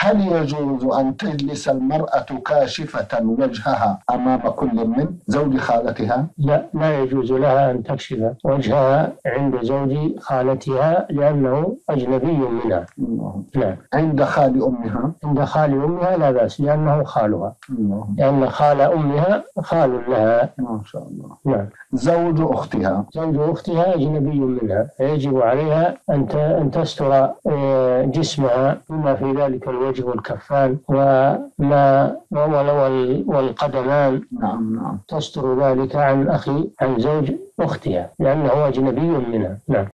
هل يجوز أن تجلس المرأة كاشفة وجهها أمام كل من زوج خالتها؟ لا يجوز لها أن تكشف وجهها عند زوج خالتها لأنه أجنبي منها. لا. عند خال أمها؟ عند خال أمها لا بأس لأنه خالها، لأن خال أمها خال لها. ما شاء الله. نعم. زوج أختها؟ زوج أختها أجنبي منها، يجب عليها أن تستر جسمها بما في ذلك الوجه والكفان والقدمان. نعم. تستر ذلك عن زوج أختها لأنه أجنبي منها. نعم.